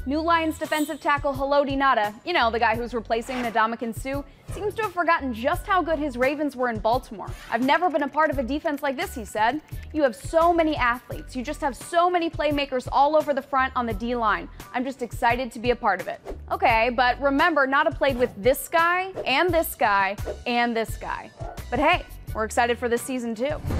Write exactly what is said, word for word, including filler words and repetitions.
New Lions defensive tackle Haloti Ngata, you know, the guy who's replacing Ndamukong Suh, seems to have forgotten just how good his Ravens were in Baltimore. "I've never been a part of a defense like this," he said. "You have so many athletes. You just have so many playmakers all over the front on the D-line. I'm just excited to be a part of it." Okay, but remember, Ngata played with this guy, and this guy, and this guy. But hey, we're excited for this season too.